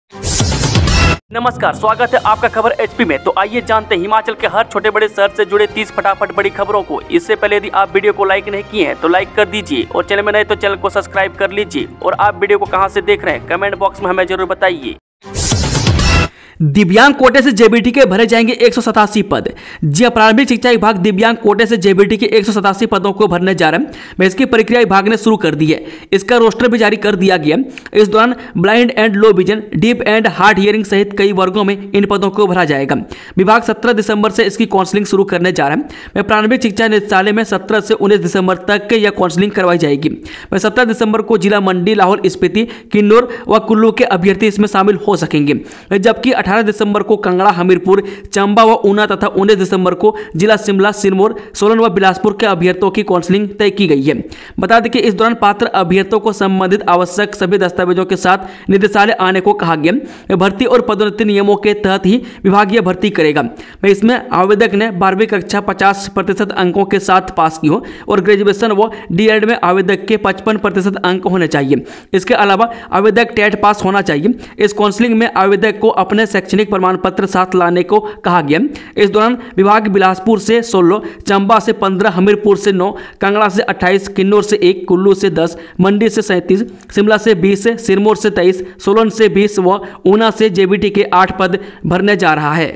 नमस्कार, स्वागत है आपका खबर एचपी में। तो आइए जानते हैं हिमाचल के हर छोटे बड़े शहर से जुड़े 30 फटाफट बड़ी खबरों को। इससे पहले यदि आप वीडियो को लाइक नहीं किए हैं तो लाइक कर दीजिए और चैनल में नए तो चैनल को सब्सक्राइब कर लीजिए। और आप वीडियो को कहां से देख रहे हैं कमेंट बॉक्स में हमें जरूर बताइए। दिव्यांग कोटे से जेबीटी के भरे जाएंगे 187 पद। जी, प्रारंभिक शिक्षा विभाग दिव्यांग कोटे से जेबीटी के 187 पदों को भरने जा रहे हैं। इसकी प्रक्रिया विभाग ने शुरू कर दी है। इसका रोस्टर भी जारी कर दिया गया। इस दौरान blind and low vision, deaf and hard hearing सहित कई वर्गों में इन पदों को भरा जाएगा। विभाग 17 दिसंबर से इसकी काउंसलिंग शुरू करने जा रहा है। प्रारंभिक शिक्षा निदेशालय में 17 से 19 दिसंबर तक यह काउंसलिंग करवाई जाएगी। 17 दिसंबर को जिला मंडी, लाहौल स्पीति, किन्नौर व कुल्लू के अभ्यर्थी इसमें शामिल हो सकेंगे, जबकि 18 दिसंबर को कांगड़ा, हमीरपुर, चंबा व ऊना तथा 19 दिसंबर को जिला शिमला, सिरमौर, सोलन व बिलासपुर के अभ्यर्थियों की काउंसलिंग तय की गई है। बता दें कि इस दौरान पात्र अभ्यर्थियों को संबंधित आवश्यक सभी दस्तावेजों के साथ निदेशालय आने को कहा गया। भर्ती और पदोन्नति नियमों के तहत ही विभागीय भर्ती करेगा। इसमें आवेदक ने 12वीं कक्षा 50% अंकों के साथ पास की हो और ग्रेजुएशन व डीएड में आवेदक के 55% अंक होने चाहिए। इसके अलावा आवेदक टेट पास होना चाहिए। इस काउंसलिंग में आवेदक को अपने शैक्षणिक प्रमाण पत्र साथ लाने को कहा गया। इस दौरान विभाग बिलासपुर से 16, चंबा से 15, हमीरपुर से 9, कांगड़ा से 28, किन्नौर से 1, कुल्लू से 10, मंडी से 37, शिमला से 20, सिरमौर से 23, सोलन से 20 व ऊना से जेबीटी के 8 पद भरने जा रहा है।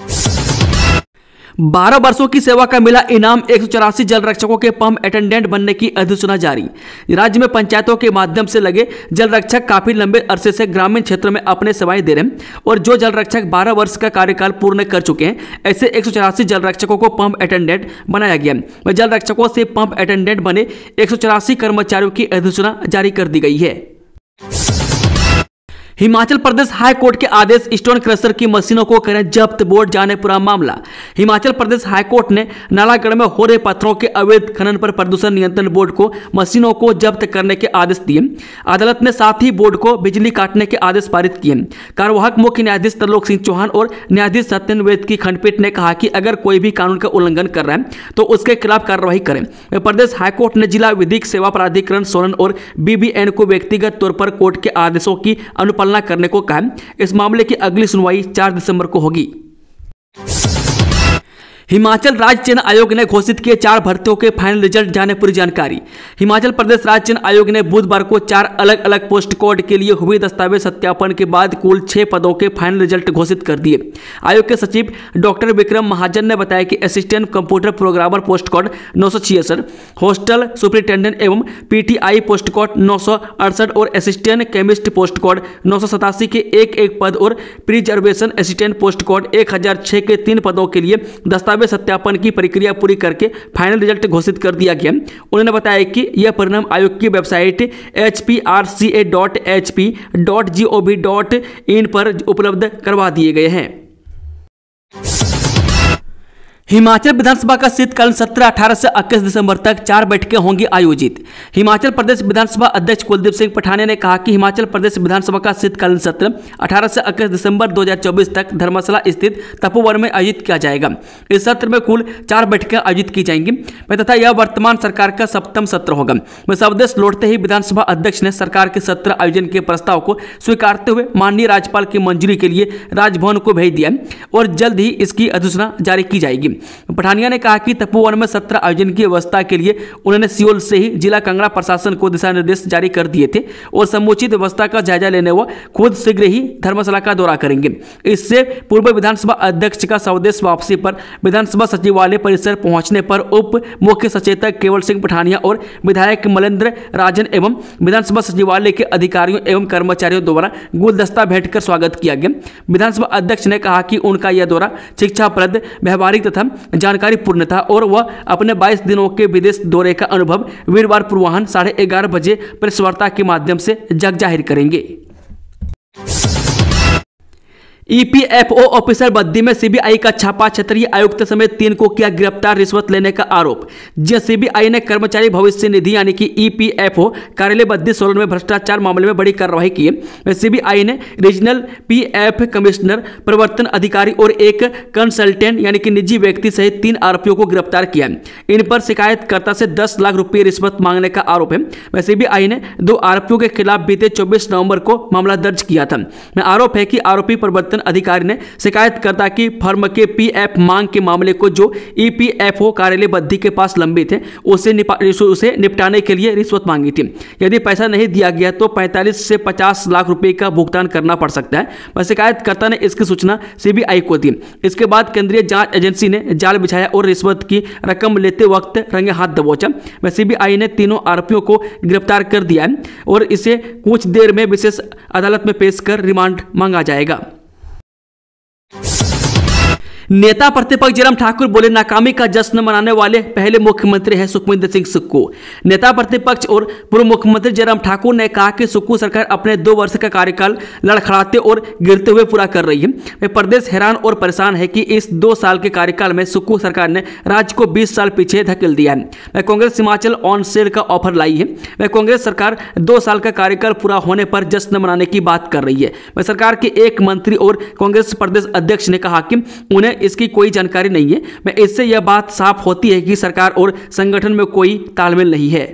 12 वर्षों की सेवा का मिला इनाम, 184 जल रक्षकों के पंप अटेंडेंट बनने की अधिसूचना जारी। राज्य में पंचायतों के माध्यम से लगे जल रक्षक काफी लंबे अरसे से ग्रामीण क्षेत्रों में अपने सेवाएं दे रहे हैं और जो जल रक्षक 12 वर्ष का कार्यकाल पूर्ण कर चुके हैं, ऐसे 184 जल रक्षकों को पंप अटेंडेंट बनाया गया। जल रक्षकों से पंप अटेंडेंट बने 184 कर्मचारियों की अधिसूचना जारी कर दी गई है। हिमाचल प्रदेश हाई कोर्ट के आदेश, स्टोन क्रशर की मशीनों को करें जब्त, बोर्ड जाने पूरा मामला। हिमाचल प्रदेश हाई कोर्ट ने नालागढ़ में हो रहे पत्थरों के अवैध खनन पर प्रदूषण नियंत्रण बोर्ड को मशीनों को जब्त करने के आदेश दिए। अदालत ने साथ ही बोर्ड को बिजली काटने के आदेश पारित किए। कार्यवाहक मुख्य न्यायाधीश तरलोक सिंह चौहान और न्यायाधीश सत्येंद्र वैद की खंडपीठ ने कहा कि अगर कोई भी कानून का उल्लंघन कर रहा है तो उसके खिलाफ कार्रवाई करें। प्रदेश हाईकोर्ट ने जिला विधिक सेवा प्राधिकरण सोलन और बीबीएन को व्यक्तिगत तौर पर कोर्ट के आदेशों की अनुपालना करने को कहा। इस मामले की अगली सुनवाई 4 दिसंबर को होगी। हिमाचल राज्य चयन आयोग ने घोषित किए 4 भर्तियों के फाइनल रिजल्ट, जाने पूरी जानकारी। हिमाचल प्रदेश राज्य चयन आयोग ने बुधवार को 4 अलग अलग पोस्ट कोड के लिए हुए दस्तावेज सत्यापन के बाद कुल 6 पदों के फाइनल रिजल्ट घोषित कर दिए। आयोग के सचिव डॉक्टर विक्रम महाजन ने बताया कि assistant computer programmer post code 966, hostel superintendent एवं पीटीआई पोस्ट कोड 968 और असिस्टेंट केमिस्ट पोस्ट कोड 987 के एक पद और प्रिजर्वेशन असिस्टेंट पोस्ट कोड 1006 के 3 पदों के लिए दस्तावेज सत्यापन की प्रक्रिया पूरी करके फाइनल रिजल्ट घोषित कर दिया गया। उन्होंने बताया कि यह परिणाम आयोग की वेबसाइट hrca.hp.gov.in पर उपलब्ध करवा दिए गए हैं। हिमाचल विधानसभा का शीतकालीन सत्र 18 से 21 दिसंबर तक 4 बैठकें होंगी आयोजित। हिमाचल प्रदेश विधानसभा अध्यक्ष कुलदीप सिंह पठानिया ने कहा कि हिमाचल प्रदेश विधानसभा का शीतकालीन सत्र 18 से 21 दिसंबर 2024 तक धर्मशाला स्थित तपोवन में आयोजित किया जाएगा। इस सत्र में कुल 4 बैठकें आयोजित की जाएंगी तथा यह वर्तमान सरकार का 7वां सत्र होगा। स्वदेश लौटते ही विधानसभा अध्यक्ष ने सरकार के सत्र आयोजन के प्रस्ताव को स्वीकारते हुए माननीय राज्यपाल की मंजूरी के लिए राजभवन को भेज दिया और जल्द ही इसकी अधिसूचना जारी की जाएगी। पठानिया ने कहा कि तपोवन में सत्र आयोजन की व्यवस्था के लिए उन्होंने सियोल से ही जिला कांगड़ा प्रशासन को दिशा निर्देश जारी कर दिए थे और समुचित व्यवस्था का जायजा लेने वो खुद शीघ्र ही धर्मशाला का दौरा करेंगे। इससे पूर्व विधानसभा अध्यक्ष का स्वदेश वापसी पर विधानसभा सचिवालय परिसर पहुंचने पर उप मुख्य सचेतक केवल सिंह पठानिया और विधायक मलेंद्र राजन एवं विधानसभा सचिवालय के अधिकारियों एवं कर्मचारियों द्वारा गुलदस्ता भेंट कर स्वागत किया गया। विधानसभा अध्यक्ष ने कहा कि उनका यह दौरा शिक्षाप्रद, व्यवहारिक तथा जानकारी पूर्ण था और वह अपने 22 दिनों के विदेश दौरे का अनुभव वीरवार पूर्वाह्न 11:30 बजे प्रेस वार्ता के माध्यम से जग जाहिर करेंगे। ईपीएफओ ऑफिसर बद्दी में सीबीआई का छापा, क्षेत्रीय आयुक्त समेत 3 को किया गिरफ्तार, रिश्वत लेने का आरोप। जी सीबीआई ने कर्मचारी भविष्य निधि यानी कि ईपीएफओ कार्यालय बद्दी सोलन में भ्रष्टाचार मामले में बड़ी कार्रवाई की है। सीबीआई ने रीजनल पीएफ कमिश्नर, प्रवर्तन अधिकारी और एक कंसल्टेंट यानी कि निजी व्यक्ति सहित 3 आरोपियों को गिरफ्तार किया। इन पर शिकायतकर्ता से 10 लाख रुपये रिश्वत मांगने का आरोप है। सीबीआई ने 2 आरोपियों के खिलाफ बीते 24 नवंबर को मामला दर्ज किया था। आरोप है कि आरोपी प्रवर्तन अधिकारी ने शिकायतकर्ता की फर्म के पीएफ मांग के मामले को जो ईपीएफओ कार्यालय बद्दी के पास लंबित है उसे निपटाने के लिए रिश्वत मांगी थी। यदि पैसा नहीं दिया गया तो 45 से 50 लाख रुपए का भुगतान करना पड़ सकता है। वह शिकायतकर्ता ने इसकी सूचना सीबीआई को दी। इसके बाद केंद्रीय जांच एजेंसी ने जाल बिछाया और रिश्वत की रकम लेते वक्त रंगे हाथ दबोचा। वह सीबीआई ने तीनों आरोपियों को गिरफ्तार कर दिया है और इसे कुछ देर में विशेष अदालत में पेश कर रिमांड मांगा जाएगा। नेता प्रतिपक्ष जयराम ठाकुर बोले, नाकामी का जश्न मनाने वाले पहले मुख्यमंत्री है सुखविंदर सिंह सुक्खू। नेता प्रतिपक्ष और पूर्व मुख्यमंत्री जयराम ठाकुर ने कहा कि सुक्खू सरकार अपने 2 वर्ष का कार्यकाल लड़खड़ाते और गिरते हुए पूरा कर रही है। वे प्रदेश हैरान और परेशान है कि इस 2 साल के कार्यकाल में सुक्खू सरकार ने राज्य को 20 साल पीछे धकेल दिया है। वह कांग्रेस हिमाचल ऑन सेल का ऑफर लाई है। वह कांग्रेस सरकार 2 साल का कार्यकाल पूरा होने पर जश्न मनाने की बात कर रही है। वह सरकार के एक मंत्री और कांग्रेस प्रदेश अध्यक्ष ने कहा कि उन्हें इसकी कोई जानकारी नहीं है। मैं इससे यह बात साफ होती है कि सरकार और संगठन में कोई तालमेल नहीं है।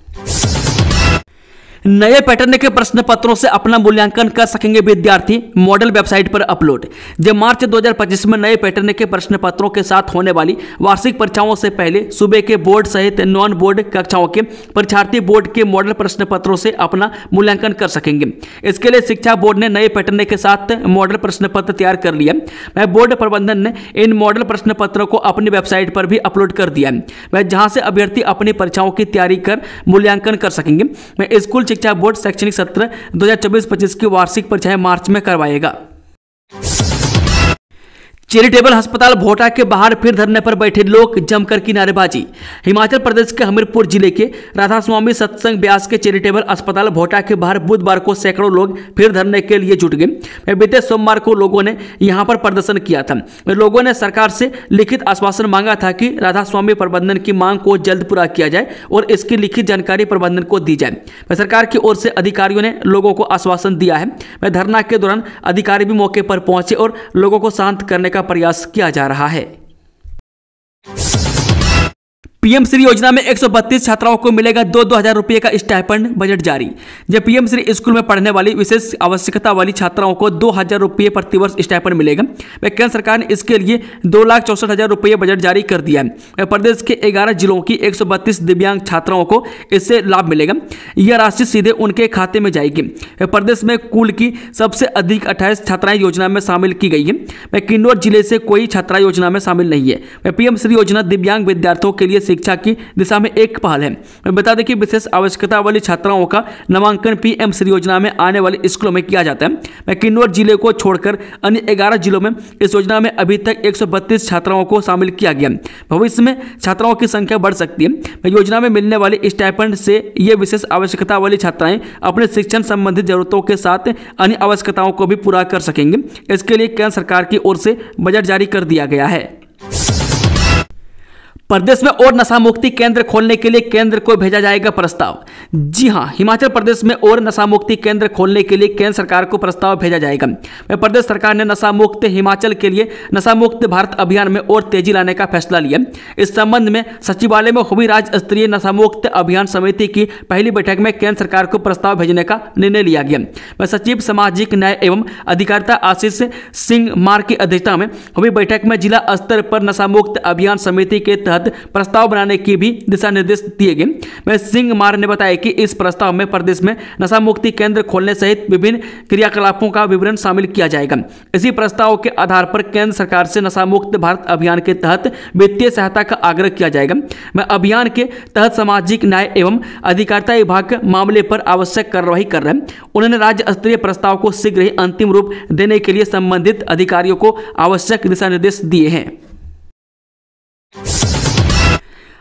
नए पैटर्न के प्रश्न पत्रों से अपना मूल्यांकन कर सकेंगे विद्यार्थी, मॉडल वेबसाइट पर अपलोड। जब मार्च 2025 में नए पैटर्न के प्रश्न पत्रों के साथ होने वाली वार्षिक परीक्षाओं से पहले सूबे के बोर्ड सहित नॉन बोर्ड कक्षाओं के परीक्षार्थी बोर्ड के मॉडल प्रश्न पत्रों से अपना मूल्यांकन कर सकेंगे। इसके लिए शिक्षा बोर्ड ने नए पैटर्न के साथ मॉडल प्रश्न पत्र तैयार कर लिया। वह बोर्ड प्रबंधन ने इन मॉडल प्रश्न पत्रों को अपनी वेबसाइट पर भी अपलोड कर दिया है, वह जहां से अभ्यर्थी अपनी परीक्षाओं की तैयारी कर मूल्यांकन कर सकेंगे। वह स्कूल शिक्षा बोर्ड शैक्षणिक सत्र 2024-25 की वार्षिक परीक्षाएं मार्च में करवाएगा। चैरिटेबल अस्पताल भोटा के बाहर फिर धरने पर बैठे लोग, जमकर की नारेबाजी। हिमाचल प्रदेश के हमीरपुर जिले के राधा स्वामी सत्संग ब्यास के चैरिटेबल अस्पताल भोटा के बाहर बुधवार को सैकड़ों लोग फिर धरने के लिए जुट गए। बीते सोमवार को लोगों ने यहां पर प्रदर्शन किया था। लोगों ने सरकार से लिखित आश्वासन मांगा था कि राधा स्वामी प्रबंधन की मांग को जल्द पूरा किया जाए और इसकी लिखित जानकारी प्रबंधन को दी जाए। सरकार की ओर से अधिकारियों ने लोगों को आश्वासन दिया है। धरना के दौरान अधिकारी भी मौके पर पहुंचे और लोगों को शांत करने का प्रयास किया जा रहा है। पीएम श्री योजना में 132 छात्राओं को मिलेगा 2-2 हजार रुपये का स्टाइपेंड, बजट जारी। जब पीएम श्री स्कूल में पढ़ने वाली विशेष आवश्यकता वाली छात्राओं को 2,000 रुपये प्रतिवर्ष स्टाइपेंड मिलेगा। वह केंद्र सरकार ने इसके लिए 2,64,000 रुपये बजट जारी कर दिया है। प्रदेश के 11 जिलों की 132 दिव्यांग छात्राओं को इससे लाभ मिलेगा। यह राशि सीधे उनके खाते में जाएगी। प्रदेश में कुल की सबसे अधिक 28 छात्राएं योजना में शामिल की गई है। किन्नौर जिले से कोई छात्रा योजना में शामिल नहीं है। पीएम श्री योजना दिव्यांग विद्यार्थियों के लिए शिक्षा की दिशा में एक पहल है। मैं बता दें कि विशेष आवश्यकता वाली छात्राओं का नामांकन पीएम श्री योजना में आने वाले स्कूलों में किया जाता है। किन्नौर जिले को छोड़कर अन्य 11 जिलों में इस योजना में अभी तक 132 छात्राओं को शामिल किया गया। भविष्य में छात्राओं की संख्या बढ़ सकती है। योजना में मिलने वाले स्टाइपेंड से ये विशेष आवश्यकता वाली छात्राएं अपने शिक्षण संबंधित जरूरतों के साथ अन्य आवश्यकताओं को भी पूरा कर सकेंगे। इसके लिए केंद्र सरकार की ओर से बजट जारी कर दिया गया है। प्रदेश में और नशा मुक्ति केंद्र खोलने के लिए केंद्र को भेजा जाएगा प्रस्ताव। जी हां, हिमाचल प्रदेश में और नशा मुक्ति केंद्र खोलने के लिए केंद्र सरकार को प्रस्ताव भेजा जाएगा। प्रदेश सरकार ने नशा मुक्त हिमाचल के लिए नशा मुक्त भारत अभियान में और तेजी लाने का फैसला लिया। इस संबंध में सचिवालय में हुई राज्य स्तरीय नशा मुक्त अभियान समिति की पहली बैठक में केंद्र सरकार को प्रस्ताव भेजने का निर्णय लिया गया। सचिव सामाजिक न्याय एवं अधिकारिता आशीष सिंह मार की अध्यक्षता में हुई बैठक में जिला स्तर पर नशा मुक्त अभियान समिति के तहत प्रस्ताव बनाने की भी दिशा निर्देश दिए गए। सिंह मार ने बताया कि इस प्रस्ताव में प्रदेश में नशा मुक्ति केंद्र खोलने सहित विभिन्न क्रियाकलापों का विवरण शामिल किया जाएगा। इसी प्रस्ताव के आधार पर केंद्र सरकार से नशा मुक्त भारत अभियान के तहत वित्तीय सहायता का आग्रह किया जाएगा। अभियान के तहत सामाजिक न्याय एवं अधिकारिता विभाग मामले पर आवश्यक कार्रवाई कर रहे हैं। उन्होंने राज्य स्तरीय प्रस्ताव को शीघ्र ही अंतिम रूप देने के लिए संबंधित अधिकारियों को आवश्यक दिशा निर्देश दिए हैं।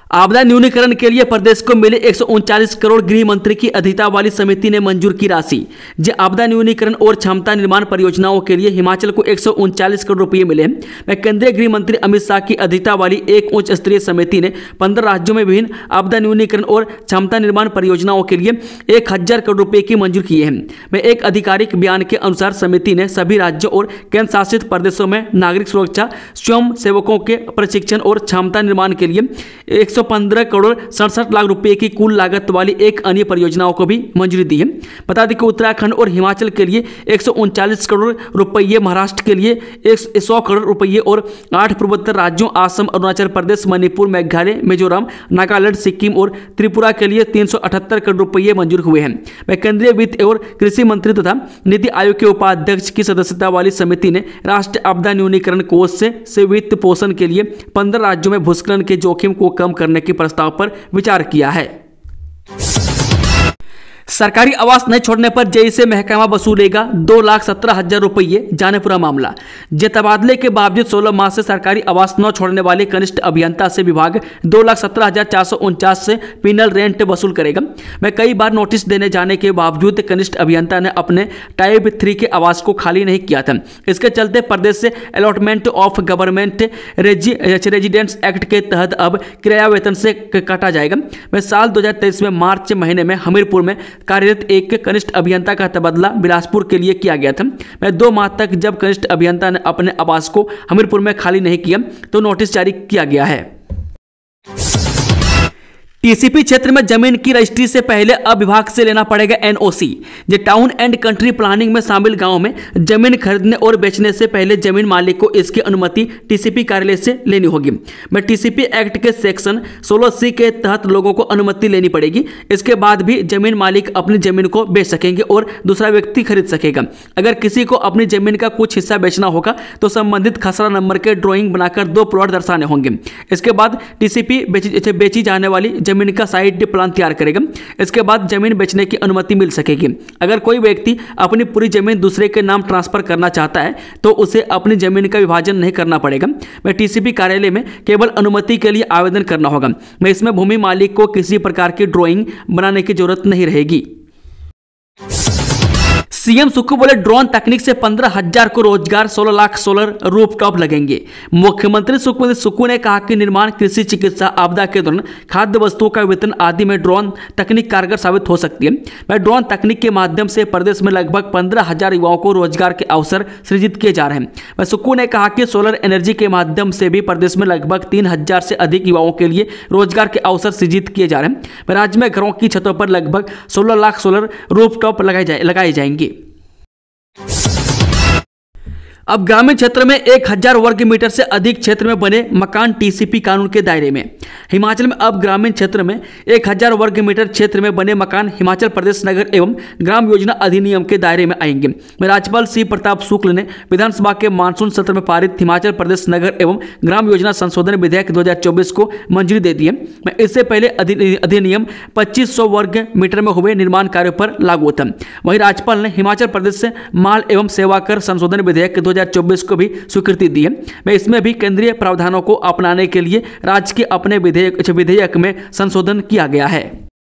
आपदा न्यूनीकरण के लिए प्रदेश को मिले 139 करोड़। गृह मंत्री की अध्यक्षता वाली समिति ने मंजूर की राशि। जो आपदा न्यूनीकरण और क्षमता निर्माण परियोजनाओं के लिए हिमाचल को 139 करोड़ रुपये मिले हैं। केंद्रीय गृह मंत्री अमित शाह की अध्यक्षता वाली एक उच्च स्तरीय समिति ने 15 राज्यों में विभिन्न आपदा न्यूनीकरण और क्षमता निर्माण परियोजनाओं के लिए 1000 करोड़ रुपये की मंजूर किए हैं। एक आधिकारिक बयान के अनुसार समिति ने सभी राज्यों और केंद्र शासित प्रदेशों में नागरिक सुरक्षा, स्वयं सेवकों के प्रशिक्षण और क्षमता निर्माण के लिए 115 करोड़ 67 लाख रुपए की कुल लागत वाली एक अन्य परियोजनाओं को भी मंजूरी दी है। बता दें कि उत्तराखंड और हिमाचल के लिए 139 करोड़ रुपये, महाराष्ट्र के लिए 100 करोड़ रुपये और 8 पूर्वोत्तर राज्यों असम, अरुणाचल प्रदेश, मणिपुर, मेघालय, मिजोरम, नागालैंड, सिक्किम और त्रिपुरा के लिए 378 करोड़ रुपये मंजूर हुए हैं। केंद्रीय वित्त और कृषि मंत्री तथा नीति आयोग के उपाध्यक्ष की सदस्यता वाली समिति ने राष्ट्रीय आपदा न्यूनीकरण कोष से वित्त पोषण के लिए 15 राज्यों में भूस्खलन के जोखिम को कम करने के प्रस्ताव पर विचार किया है। सरकारी आवास नहीं छोड़ने पर जेई से महकमा वसूलेगा 2,17,000 रुपये। जानेपुरा मामला। जे तबादले के बावजूद 16 माह से सरकारी आवास न छोड़ने वाले कनिष्ठ अभियंता से विभाग 2,17,449 से पिनल रेंट वसूल करेगा। मैं कई बार नोटिस देने जाने के बावजूद कनिष्ठ अभियंता ने अपने टाइप 3 के आवास को खाली नहीं किया था। इसके चलते प्रदेश से allotment of government residents act के तहत अब किराया वेतन से काटा जाएगा। मैं साल 2023 में मार्च महीने में हमीरपुर में कार्यरत एक कनिष्ठ अभियंता का तबादला बिलासपुर के लिए किया गया था। मैं 2 माह तक जब कनिष्ठ अभियंता ने अपने आवास को हमीरपुर में खाली नहीं किया तो नोटिस जारी किया गया है। टीसीपी क्षेत्र में जमीन की रजिस्ट्री से पहले अब विभाग से लेना पड़ेगा एनओसी। जो टाउन एंड कंट्री प्लानिंग में शामिल गांव में जमीन खरीदने और बेचने से पहले जमीन मालिक को इसकी अनुमति टीसीपी कार्यालय से लेनी होगी। टीसीपी एक्ट के सेक्शन 16C के तहत लोगों को अनुमति लेनी पड़ेगी। इसके बाद भी जमीन मालिक अपनी जमीन को बेच सकेंगे और दूसरा व्यक्ति खरीद सकेगा। अगर किसी को अपनी जमीन का कुछ हिस्सा बेचना होगा तो संबंधित खसरा नंबर के ड्राइंग बनाकर 2 प्लॉट दर्शाने होंगे। इसके बाद टीसीपी बेची जाने वाली जमीन का साइड प्लान तैयार करेगा। इसके बाद जमीन बेचने की अनुमति मिल सकेगी। अगर कोई व्यक्ति अपनी पूरी जमीन दूसरे के नाम ट्रांसफर करना चाहता है तो उसे अपनी जमीन का विभाजन नहीं करना पड़ेगा। टीसीपी कार्यालय में केवल अनुमति के लिए आवेदन करना होगा। इसमें भूमि मालिक को किसी प्रकार की ड्राइंग बनाने की जरूरत नहीं रहेगी। सीएम सुक्खू बोले ड्रोन तकनीक से 15,000 को रोजगार, 16 लाख सोलर रूफटॉप लगेंगे। मुख्यमंत्री सुक्खू ने कहा कि निर्माण, कृषि, चिकित्सा, आपदा के दौरान खाद्य वस्तुओं का वितरण आदि में ड्रोन तकनीक कारगर साबित हो सकती है। ड्रोन तकनीक के माध्यम से प्रदेश में लगभग 15,000 युवाओं को रोजगार के अवसर सृजित किए जा रहे हैं। सुक्खू ने कहा कि सोलर एनर्जी के माध्यम से भी प्रदेश में लगभग 3,000 से अधिक युवाओं के लिए रोजगार के अवसर सृजित किए जा रहे हैं। राज्य में घरों की छतों पर लगभग 16 लाख सोलर रूफटॉप लगाए जाएंगे। अब ग्रामीण क्षेत्र में 1,000 वर्ग मीटर से अधिक क्षेत्र में बने मकान टीसीपी कानून के दायरे में। हिमाचल में अब ग्रामीण क्षेत्र में 1,000 वर्ग मीटर क्षेत्र में बने मकान हिमाचल प्रदेश नगर एवं ग्राम योजना अधिनियम के दायरे में आएंगे। राज्यपाल सी प्रताप शुक्ल ने विधानसभा के मानसून सत्र में पारित हिमाचल प्रदेश नगर एवं ग्राम योजना संशोधन विधेयक 2024 को मंजूरी दे दी है। इससे पहले अधिनियम 2500 वर्ग मीटर में हुए निर्माण कार्यों पर लागू था। वहीं राज्यपाल ने हिमाचल प्रदेश से माल एवं सेवा कर संशोधन विधेयक 2024 को भी स्वीकृति दी है। इसमें भी केंद्रीय प्रावधानों को अपनाने के लिए राज्य के अपने विधेयक में संशोधन किया गया है।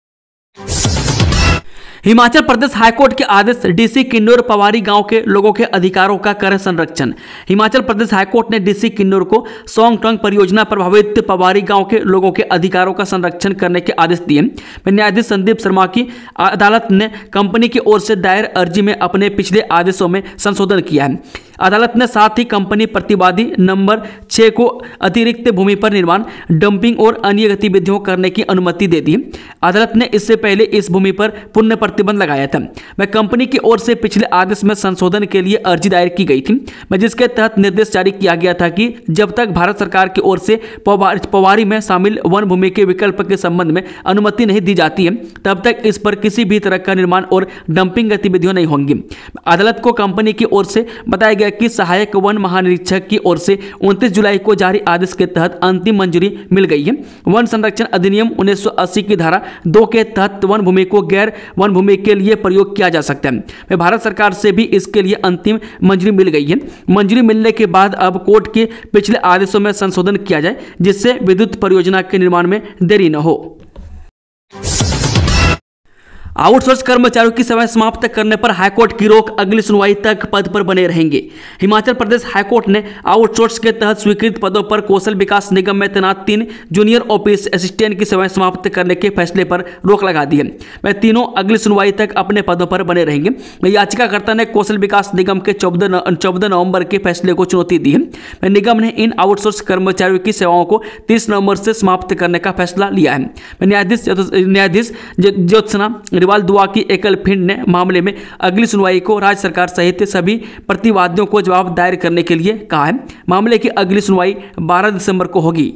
हिमाचल प्रदेश हाईकोर्ट के आदेश, डीसी किन्नौर पवारी गांव के लोगों के अधिकारों का करे संरक्षण। हिमाचल प्रदेश हाईकोर्ट ने डीसी किन्नौर को सोंगटोंग परियोजना प्रभावित पवारी गांव के लोगों के अधिकारों का संरक्षण करने के आदेश दिए। न्यायाधीश संदीप शर्मा की अदालत ने कंपनी की ओर से दायर अर्जी में अपने पिछले आदेशों में संशोधन किया है। अदालत ने साथ ही कंपनी प्रतिवादी नंबर 6 को अतिरिक्त भूमि पर निर्माण, डंपिंग और अन्य गतिविधियों करने की अनुमति दे दी। अदालत ने इससे पहले इस भूमि पर पुनः प्रतिबंध लगाया था। कंपनी की ओर से पिछले आदेश में संशोधन के लिए अर्जी दायर की गई थी, जिसके तहत निर्देश जारी किया गया था कि जब तक भारत सरकार की ओर से पवारी में शामिल वन भूमि के विकल्प के संबंध में अनुमति नहीं दी जाती है, तब तक इस पर किसी भी तरह का निर्माण और डंपिंग गतिविधियां नहीं होंगी। अदालत को कंपनी की ओर से बताया गया गया कि सहायक वन महानिरीक्षक की ओर से 29 जुलाई को जारी आदेश के तहत अंतिम मंजूरी मिल गई है। वन संरक्षण अधिनियम 1980 की धारा 2 के तहत वन भूमि को गैर वन भूमि के लिए प्रयोग किया जा सकता है। भारत सरकार से भी इसके लिए अंतिम मंजूरी मिल गई है। मंजूरी मिलने के बाद अब कोर्ट के पिछले आदेशों में संशोधन किया जाए, जिससे विद्युत परियोजना के निर्माण में देरी न हो। आउटसोर्स कर्मचारियों की सेवाएं समाप्त करने पर हाईकोर्ट की रोक, अगली सुनवाई तक पद पर बने रहेंगे। हिमाचल प्रदेश हाईकोर्ट ने आउटसोर्स के तहत स्वीकृत पदों पर कौशल विकास निगम में तैनात 3 जूनियर ऑफिस असिस्टेंट की सेवाएं समाप्त करने के फैसले पर रोक लगा दी है। वह तीनों अगली सुनवाई तक अपने पदों पर बने रहेंगे। याचिकाकर्ता ने कौशल विकास निगम के 14 नवंबर के फैसले को चुनौती दी है। निगम ने इन आउटसोर्स कर्मचारियों की सेवाओं को 30 नवंबर से समाप्त करने का फैसला लिया है। न्यायाधीश ज्योत्सना दुआ की एकल पीठ ने मामले में अगली सुनवाई को राज्य सरकार सहित सभी प्रतिवादियों को जवाब दायर करने के लिए कहा है। मामले की अगली सुनवाई 12 दिसंबर को होगी।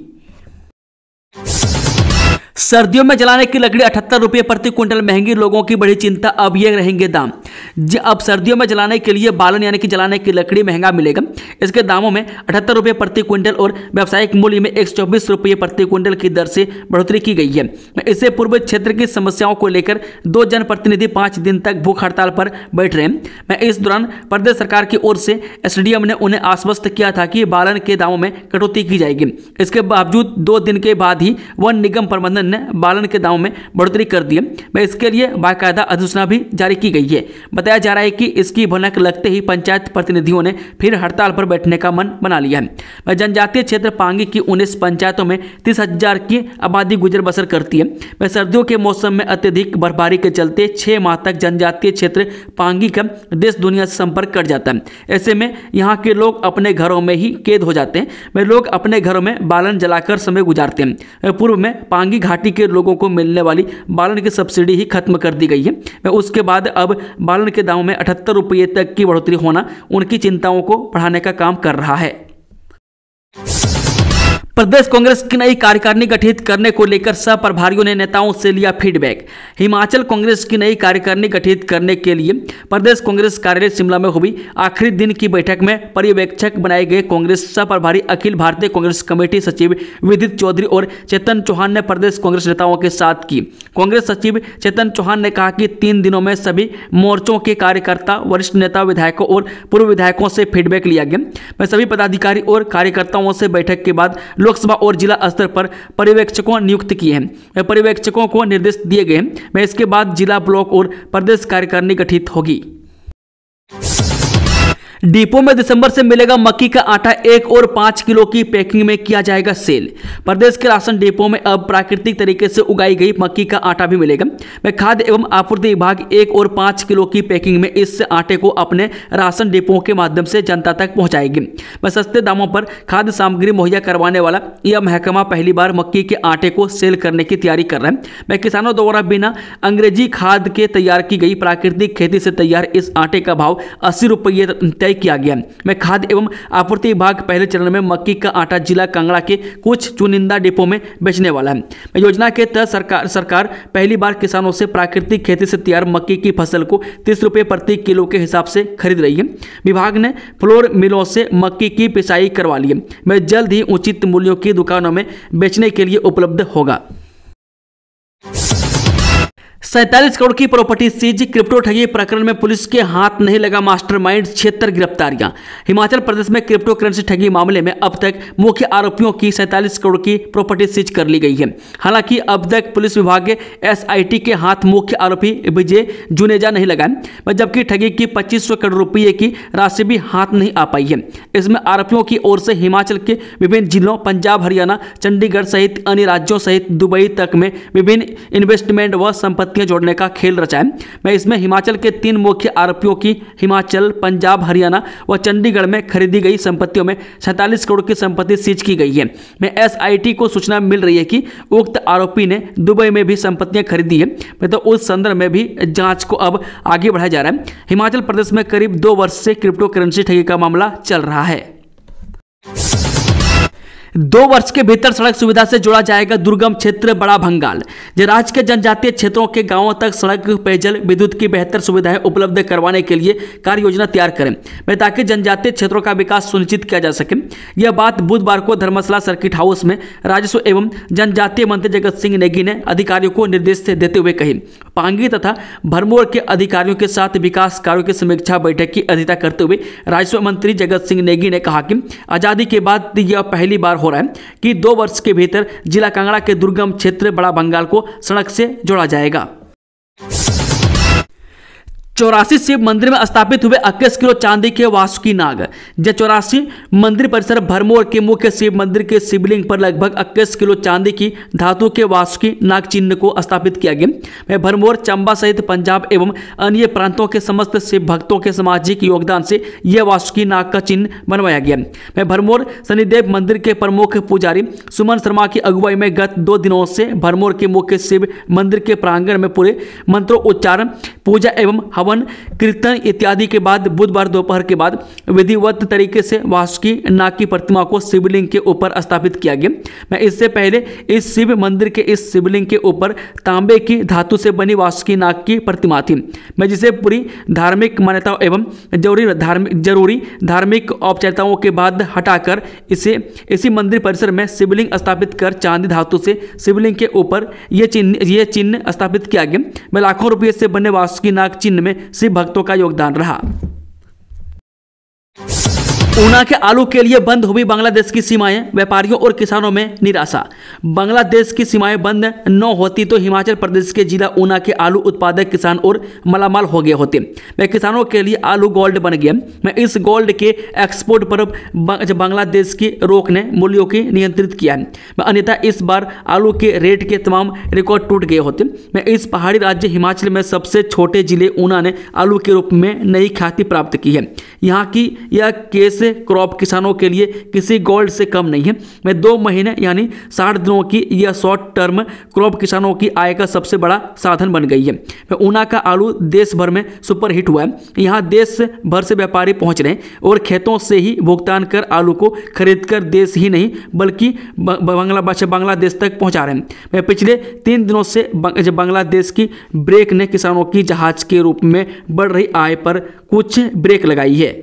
सर्दियों में जलाने की लकड़ी 78 रुपये प्रति क्विंटल महंगी, लोगों की बड़ी चिंता, अब ये रहेंगे दाम। अब सर्दियों में जलाने के लिए बालन यानी कि जलाने की लकड़ी महंगा मिलेगा। इसके दामों में 78 रुपये प्रति क्विंटल और व्यावसायिक मूल्य में 124 रुपये प्रति क्विंटल की दर से बढ़ोतरी की गई है। इससे पूर्व क्षेत्र की समस्याओं को लेकर 2 जनप्रतिनिधि 5 दिन तक भूख हड़ताल पर बैठ रहे हैं। इस दौरान प्रदेश सरकार की ओर से एसडीएम ने उन्हें आश्वस्त किया था कि बालन के दामों में कटौती की जाएगी। इसके बावजूद 2 दिन के बाद ही वन निगम प्रबंधन ने बालन के दामों में बढ़ोतरी कर दी है। इसके लिए बाकायदा अधिसूचना भी जारी की गई है। बताया जा रहा है कि इसकी भनक लगते ही पंचायत प्रतिनिधियों ने फिर हड़ताल पर बैठने का मन बना लिया है। जनजातीय क्षेत्र पांगी की 19 पंचायतों में 30,000 की आबादी गुजर बसर करती है। सर्दियों के मौसम में अत्यधिक बर्फबारी के चलते 6 माह तक जनजातीय क्षेत्र पांगी का देश दुनिया से संपर्क कट जाता है। ऐसे में यहाँ के लोग अपने घरों में ही कैद हो जाते हैं। लोग अपने घरों में बालन जलाकर समय गुजारते हैं। पूर्व में पांगी घाटी के लोगों को मिलने वाली बालन की सब्सिडी ही खत्म कर दी गई है। उसके बाद अब बालन के दामों में 78 रुपये तक की बढ़ोतरी होना उनकी चिंताओं को बढ़ाने का काम कर रहा है। प्रदेश कांग्रेस की नई कार्यकारिणी गठित करने को लेकर सह प्रभारियों ने नेताओं से लिया फीडबैक। हिमाचल कांग्रेस की नई कार्यकारिणी गठित करने के लिए प्रदेश कांग्रेस कार्यालय शिमला में हुई आखिरी दिन की बैठक में पर्यवेक्षक बनाए गए कांग्रेस सह प्रभारी अखिल भारतीय कांग्रेस कमेटी सचिव विदित चौधरी और चेतन चौहान ने प्रदेश कांग्रेस नेताओं के साथ की। कांग्रेस सचिव चेतन चौहान ने कहा कि 3 दिनों में सभी मोर्चों के कार्यकर्ता, वरिष्ठ नेता, विधायकों और पूर्व विधायकों से फीडबैक लिया गया। सभी पदाधिकारी और कार्यकर्ताओं से बैठक के बाद लोकसभा और जिला स्तर पर पर्यवेक्षकों नियुक्त किए हैं। पर्यवेक्षकों को निर्देश दिए गए हैं। इसके बाद जिला, ब्लॉक और प्रदेश कार्यकारिणी गठित होगी। डिपो में दिसंबर से मिलेगा मक्की का आटा, 1 और 5 किलो की पैकिंग में किया जाएगा सेल। प्रदेश के राशन डिपो में अब प्राकृतिक तरीके से उगाई गई मक्की का आटा भी मिलेगा। खाद्य एवं आपूर्ति विभाग 1 और 5 किलो की पैकिंग में इस आटे को अपने राशन डिपो के माध्यम से जनता तक पहुंचाएगी। सस्ते दामों पर खाद्य सामग्री मुहैया करवाने वाला यह महकमा पहली बार मक्की के आटे को सेल करने की तैयारी कर रहा है। किसानों द्वारा बिना अंग्रेजी खाद के तैयार की गई प्राकृतिक खेती से तैयार इस आटे का भाव 80 रुपये तय किया गया। खाद्य एवं आपूर्ति विभाग पहले चरण में मक्की का आटा जिला कांगड़ा के कुछ चुनिंदा डिपो में बेचने वाला है। योजना के तहत सरकार पहली बार किसानों से प्राकृतिक खेती से तैयार मक्की की फसल को 30 रुपये प्रति किलो के हिसाब से खरीद रही है। विभाग ने फ्लोर मिलों से मक्की की पिसाई करवा ली है। जल्द ही उचित मूल्यों की दुकानों में बेचने के लिए उपलब्ध होगा। 47 करोड़ की प्रॉपर्टी सीज, क्रिप्टो ठगी प्रकरण में पुलिस के हाथ नहीं लगा मास्टरमाइंड, 76 गिरफ्तारियां। हिमाचल प्रदेश में क्रिप्टो करेंसी ठगी मामले में अब तक मुख्य आरोपियों की 47 करोड़ की प्रॉपर्टी सीज कर ली गई है। हालांकि अब तक पुलिस विभाग के एसआईटी के हाथ मुख्य आरोपी विजय जुनेजा नहीं लगा, जबकि ठगी की 2500 करोड़ रुपये की राशि भी हाथ नहीं आ पाई है। इसमें आरोपियों की ओर से हिमाचल के विभिन्न जिलों, पंजाब, हरियाणा, चंडीगढ़ सहित अन्य राज्यों सहित दुबई तक में विभिन्न इन्वेस्टमेंट व संपत्ति जोड़ने का खेल रचा है। इसमें हिमाचल के 3 मुख्य आरोपियों की हिमाचल, पंजाब, हरियाणा व चंडीगढ़ में खरीदी गई संपत्तियों में 47 करोड़ की संपत्ति सीज की गई है। एसआईटी को सूचना मिल रही है कि उक्त आरोपी ने दुबई में भी संपत्तियां खरीदी है। तो उस संदर्भ में भी जांच को अब आगे बढ़ाया जा रहा है। हिमाचल प्रदेश में करीब 2 वर्ष से क्रिप्टो करेंसी ठगी का मामला चल रहा है। 2 वर्ष के भीतर सड़क सुविधा से जोड़ा जाएगा दुर्गम क्षेत्र बड़ा भंगाल। राज्य के जनजातीय क्षेत्रों के गांवों तक सड़क, पेयजल, विद्युत की बेहतर सुविधाएं उपलब्ध करवाने के लिए कार्य योजना तैयार करें ताकि जनजातीय क्षेत्रों का विकास सुनिश्चित किया जा सके। यह बात बुधवार को धर्मशाला सर्किट हाउस में राजस्व एवं जनजातीय मंत्री जगत सिंह नेगी ने अधिकारियों को निर्देश देते हुए कही। पांगी तथा भरमौर के अधिकारियों के साथ विकास कार्यों की समीक्षा बैठक की अध्यक्षता करते हुए राजस्व मंत्री जगत सिंह नेगी ने कहा कि आजादी के बाद यह पहली बार हो रहा है कि 2 वर्ष के भीतर जिला कांगड़ा के दुर्गम क्षेत्र बड़ा भंगाल को सड़क से जोड़ा जाएगा। 84 शिव मंदिर में स्थापित हुए 21 किलो चांदी के वासुकी नाग। 84 मंदिर परिसर भरमौर के मुख्य शिव मंदिर के शिवलिंग पर लगभग 21 किलो चांदी की धातु के वासुकी नाग चिन्ह को स्थापित किया गया। भरमौर, चंबा सहित पंजाब एवं अन्य प्रांतों के समस्त शिव भक्तों के सामाजिक योगदान से यह वासुकी नाग का चिन्ह बनवाया गया। भरमौर शनिदेव मंदिर के प्रमुख पुजारी सुमन शर्मा की अगुवाई में गत 2 दिनों से भरमौर के मुख्य शिव मंदिर के प्रांगण में पूरे मंत्रोच्चारण, पूजा एवं हवन, कीर्तन इत्यादि के बाद बुधवार दोपहर के बाद विधिवत तरीके से वासुकी नाग की प्रतिमा को शिवलिंग के ऊपर स्थापित किया गया। इससे पहले इस शिव मंदिर के इस शिवलिंग के ऊपर तांबे की धातु से बनी वासुकी नाग की प्रतिमा थी, जिसे पूरी धार्मिक मान्यताओं एवं जरूरी धार्मिक औपचारिकताओं के बाद हटाकर इसी मंदिर परिसर में शिवलिंग स्थापित कर चांदी धातु से शिवलिंग के ऊपर यह चिन्ह स्थापित किया गया। लाखों रुपये से बने वासुकी नाग चिन्ह में शिव भक्तों का योगदान रहा। ऊना के आलू के लिए बंद हुई बांग्लादेश की सीमाएं, व्यापारियों और किसानों में निराशा। बांग्लादेश की सीमाएं बंद न होती तो हिमाचल प्रदेश के जिला ऊना के आलू उत्पादक किसान और मालामाल हो गए होते। किसानों के लिए आलू गोल्ड बन गया। इस गोल्ड के एक्सपोर्ट पर बांग्लादेश की रोक ने मूल्यों की नियंत्रित किया है। अन्यथा इस बार आलू के रेट के तमाम रिकॉर्ड टूट गए होते। इस पहाड़ी राज्य हिमाचल में सबसे छोटे जिले ऊना ने आलू के रूप में नई ख्याति प्राप्त की है। यहाँ की यह केस क्रॉप किसानों के लिए किसी गोल्ड से कम नहीं है। 2 महीने यानी 60 दिनों की यह शॉर्ट टर्म क्रॉप किसानों की आय का सबसे बड़ा साधन बन गई है। ऊना का आलू देश भर में सुपर हिट हुआ है। यहाँ देश भर से व्यापारी पहुंच रहे हैं और खेतों से ही भुगतान कर आलू को खरीद कर देश ही नहीं बल्कि बांग्लादेश तक पहुंचा रहे हैं। पिछले 3 दिनों से बांग्लादेश की ब्रेक ने किसानों की जहाज के रूप में बढ़ रही आय पर कुछ ब्रेक लगाई है।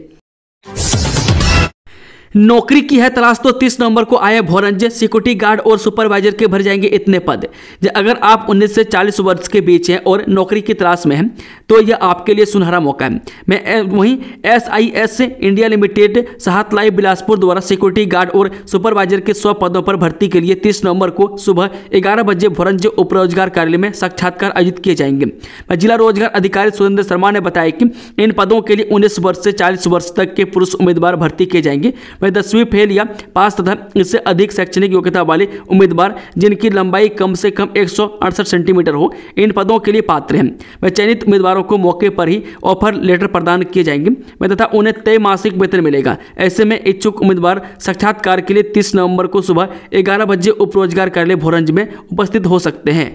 नौकरी की है तलाश तो 30 नवंबर को आए भोरंज। सिक्योरिटी गार्ड और सुपरवाइजर के भर जाएंगे इतने पद। अगर आप 19 से 40 वर्ष के बीच हैं और नौकरी की तलाश में हैं तो यह आपके लिए सुनहरा मौका है। वहीं SIS India limited Sahatlai Bilaspur द्वारा सिक्योरिटी गार्ड और सुपरवाइजर के 100 पदों पर भर्ती के लिए 30 नवंबर को सुबह 11 बजे भोरंज उप रोजगार कार्यालय में साक्षात्कार आयोजित किए जाएंगे। जिला रोजगार अधिकारी सुरेंद्र शर्मा ने बताया कि इन पदों के लिए 19 वर्ष से 40 वर्ष तक के पुरुष उम्मीदवार भर्ती किए जाएंगे। 10वीं फेल या पास तथा इससे अधिक शैक्षणिक योग्यता वाले उम्मीदवार जिनकी लंबाई कम से कम 168 सेंटीमीटर हो इन पदों के लिए पात्र हैं। चयनित उम्मीदवारों को मौके पर ही ऑफर लेटर प्रदान किए जाएंगे तथा उन्हें तय मासिक वेतन मिलेगा। ऐसे में इच्छुक उम्मीदवार साक्षात्कार के लिए 30 नवंबर को सुबह 11 बजे उप रोजगार कार्यालय भोरंज में उपस्थित हो सकते हैं।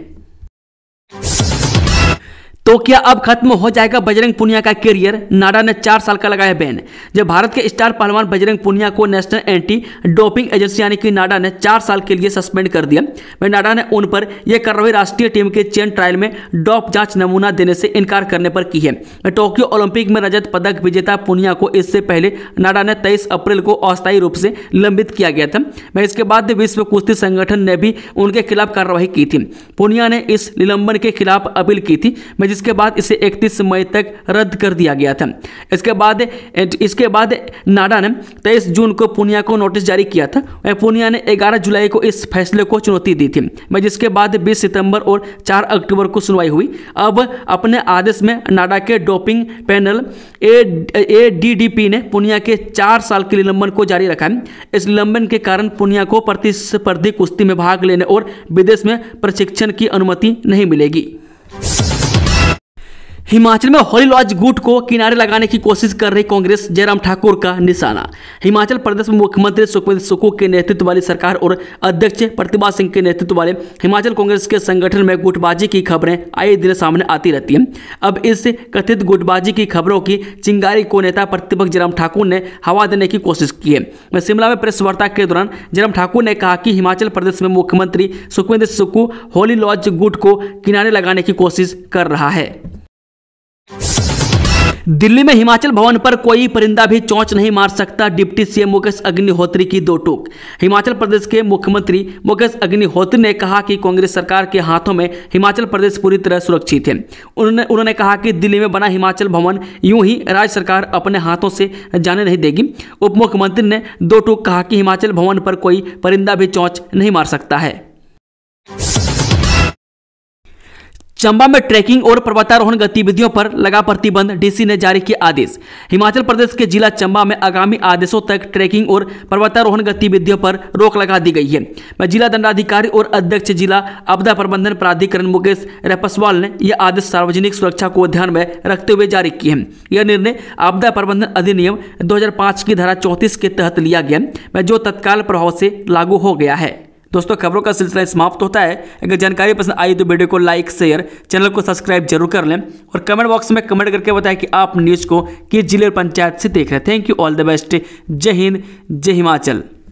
तो क्या अब खत्म हो जाएगा बजरंग पुनिया का करियर? नाडा ने 4 साल का लगाया बैन। जब भारत के स्टार पहलवान बजरंग पुनिया को नेशनल एंटी डोपिंग एजेंसी यानी कि नाडा ने 4 साल के लिए सस्पेंड कर दिया। नाडा ने उन पर यह कार्रवाई राष्ट्रीय टीम के चयन ट्रायल में डोप जांच नमूना देने से इनकार करने पर की है। टोक्यो ओलंपिक में रजत पदक विजेता पुनिया को इससे पहले नाडा ने 23 अप्रैल को अस्थायी रूप से निलंबित किया गया था। इसके बाद विश्व कुश्ती संगठन ने भी उनके खिलाफ कार्रवाई की थी। पुनिया ने इस निलंबन के खिलाफ अपील की थी जिसके बाद इसे 31 मई तक रद्द कर दिया गया था। इसके बाद नाडा ने 23 जून को पुनिया को नोटिस जारी किया था। पुनिया ने 11 जुलाई को इस फैसले को चुनौती दी थी, जिसके बाद 20 सितंबर और 4 अक्टूबर को सुनवाई हुई। अब अपने आदेश में नाडा के डोपिंग पैनल ADDP ने पुनिया के 4 साल के निलंबन को जारी रखा है। इस निलंबन के कारण पुनिया को प्रतिस्पर्धी कुश्ती में भाग लेने और विदेश में प्रशिक्षण की अनुमति नहीं मिलेगी। हिमाचल में होली लॉज गुट को किनारे लगाने की कोशिश कर रही कांग्रेस, जयराम ठाकुर का निशाना। हिमाचल प्रदेश में मुख्यमंत्री सुखविंदर सुक्खू के नेतृत्व वाली सरकार और अध्यक्ष प्रतिभा सिंह के नेतृत्व वाले हिमाचल कांग्रेस के संगठन में गुटबाजी की खबरें आए दिन सामने आती रहती हैं। अब इस कथित गुटबाजी की खबरों की चिंगारी को नेता प्रतिपक्ष जयराम ठाकुर ने हवा देने की कोशिश की है। शिमला में प्रेस वार्ता के दौरान जयराम ठाकुर ने कहा कि हिमाचल प्रदेश में मुख्यमंत्री सुखविंदर सुक्खू होली लॉज गुट को किनारे लगाने की कोशिश कर रहा है। दिल्ली में हिमाचल भवन पर कोई परिंदा भी चोंच नहीं मार सकता, डिप्टी सीएम मुकेश अग्निहोत्री की दो टूक। हिमाचल प्रदेश के मुख्यमंत्री मुकेश अग्निहोत्री ने कहा कि कांग्रेस सरकार के हाथों में हिमाचल प्रदेश पूरी तरह सुरक्षित है। उन्होंने कहा कि दिल्ली में बना हिमाचल भवन यूं ही राज्य सरकार अपने हाथों से जाने नहीं देगी। उप मुख्यमंत्री ने दो टूक कहा कि हिमाचल भवन पर कोई परिंदा भी चोंच नहीं मार सकता है। चंबा में ट्रैकिंग और पर्वतारोहण गतिविधियों पर लगा प्रतिबंध, डीसी ने जारी किया आदेश। हिमाचल प्रदेश के जिला चंबा में आगामी आदेशों तक ट्रैकिंग और पर्वतारोहण गतिविधियों पर रोक लगा दी गई है। जिला दंडाधिकारी और अध्यक्ष जिला आपदा प्रबंधन प्राधिकरण मुकेश रैपसवाल ने यह आदेश सार्वजनिक सुरक्षा को ध्यान में रखते हुए जारी किए हैं। यह निर्णय आपदा प्रबंधन अधिनियम 2005 की धारा 34 के तहत लिया गया, जो तत्काल प्रभाव से लागू हो गया है। दोस्तों, खबरों का सिलसिला समाप्त होता है। अगर जानकारी पसंद आई तो वीडियो को लाइक, शेयर, चैनल को सब्सक्राइब जरूर कर लें और कमेंट बॉक्स में कमेंट करके बताएं कि आप न्यूज़ को किस जिले और पंचायत से देख रहे हैं। Thank you, all the best. जय हिंद, जय हिमाचल।